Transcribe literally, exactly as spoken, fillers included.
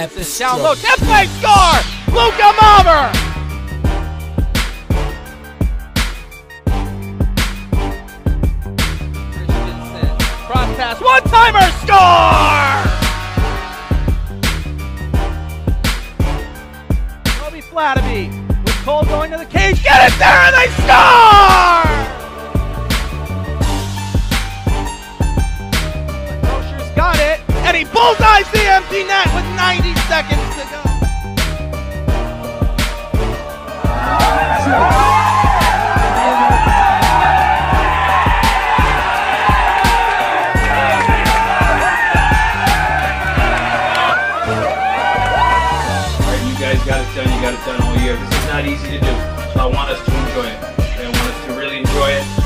this down low. Template score! Luka Malver! Christensen, cross pass, one-timer, score! Kobe Flatterby with Cole going to the cage. Get it there and they score! Rosher's got it, and he bullseyes the empty net with ninety seconds to go. You got it done, you got it done all year. This is not easy to do, so I want us to enjoy it. I want us to really enjoy it.